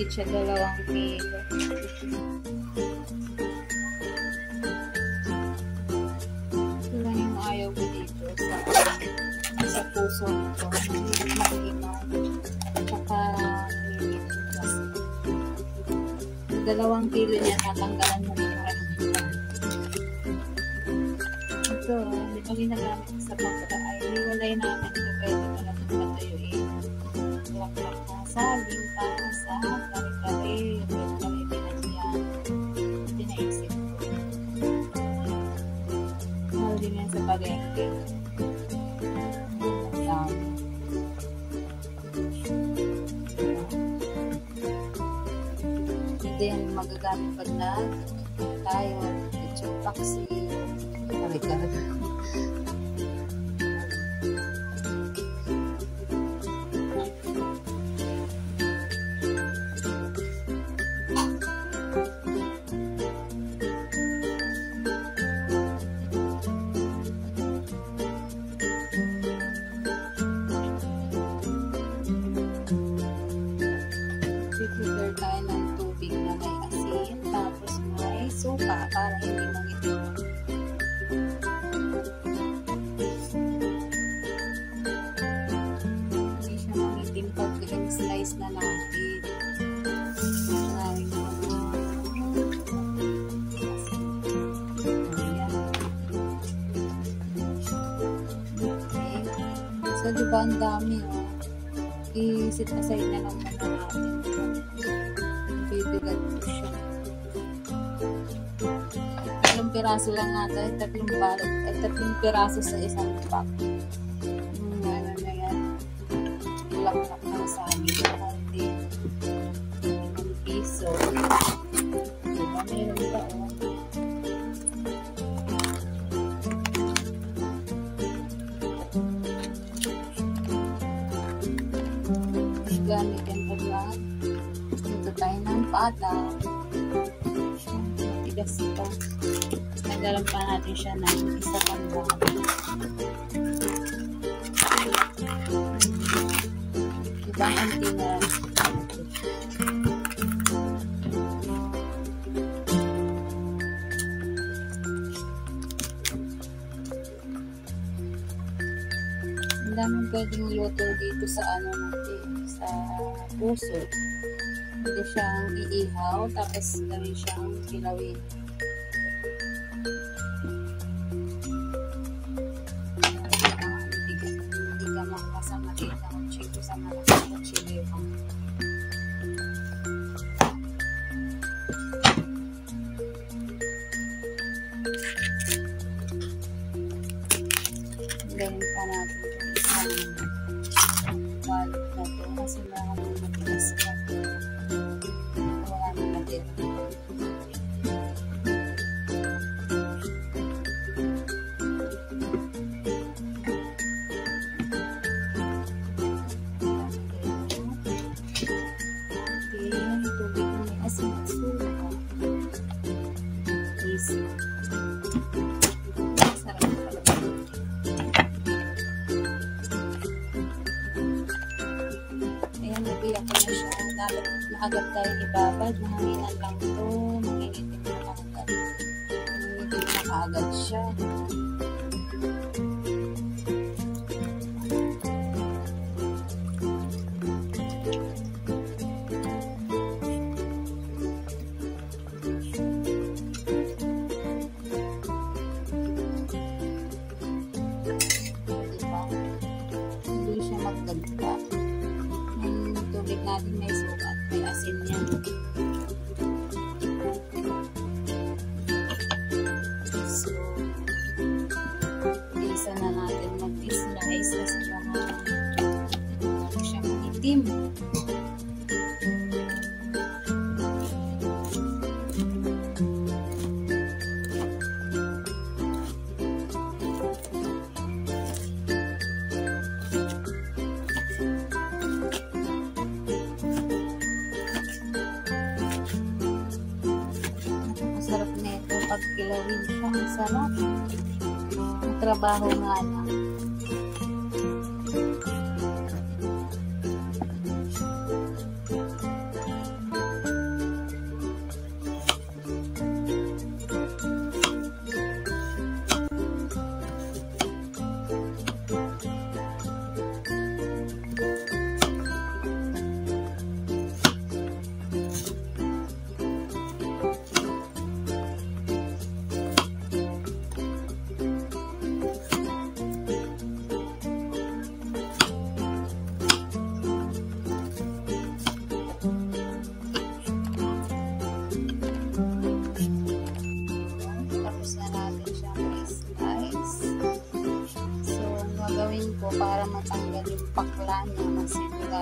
Mahigit siya 2 kilo. Ito lang yung ayaw ko dito sa puso nito. Malinaw. Tsaka 2 kilo niya, tatanggalan mo yung rambutan. Ito, hindi pa ginagamit sa pagkain. Hiwalay namin ito, pwede pa natin patuyuin. Laklak na saging para sa kare-kare. Pwede kami pinagyan. Hindi naisip ko. Mahal din yan sa palengke. Then magagamit pag na tayo ketchup paksi kare-kare. Prepare tayo ng tubig na may asin, tapos may suka para hindi mangitim. Hindi siya mangitim pag slice na natin. Okay. So, diba ang dami, oh. I-sit aside na lang muna natin. Bibigat po siya. 3 piraso lang natin, 3 balot, ay 3 piraso sa isang pack. Ano na yan. Laklak na sa amin. Hindi. 1 piso. Diba? Meron ba, oh? Gamit yan paglahat. Ito tayo ng pata. Matigas ito. Nagalan pa natin siya ng isa pang bago. Ibang antina. Ang daming pwedeng luto dito sa ano natin, sa puso. Pwede siyang iihaw, tapos gawin siyang kilawin. Hindi ka makasama dito ang chiko sa malaking kutsilyo. Gawin pa natin balot na ito kasi maraming matigas ka. Wala na natin. Tubig na may asin at suka. Easy. Sarap pala. Ayan, nabiyak ko na siya. Dapat maagad tayo ibabad. Mahanginan lang ito. Mangingitim na kaagad. Mangingitim na kaagad siya. Hindi siya magdagta. Yung tubig natin may suka at may asin niya. So, isa na natin mag-slice kasi siya mag-itim. Sarap nito pag kilawin siya. Ang sarap. Ang trabaho nga lang.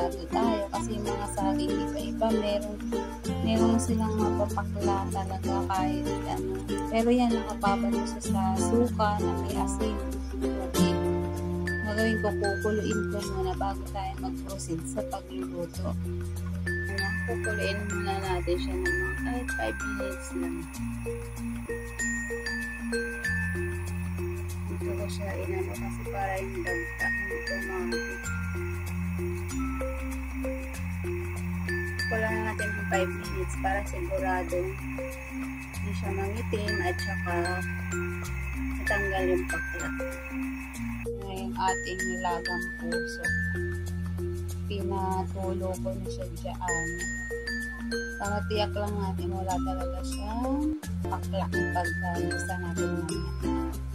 sigurado tayo kasi yung mga saging iba-iba meron silang mapapakla talaga kahit ano. Pero yan, nakababad siya sa suka na may asin. Okay. Gagawin ko, kukuluin ko muna bago tayo mag-proceed sa pagluluto. Kukuluin muna natin siya ng mga kahit 5 minutes lang. Ito ko siya inano kasi para yung dagta hindi tumangit. Kulang natin ng 5 minutes para sigurado hindi siya mangitim at saka natanggal yung pakla. Yung ating nilagang puso. Pinatulo ko na siya dyan. Para tiyak lang natin wala talaga siyang pakla pagka nasa natin naman.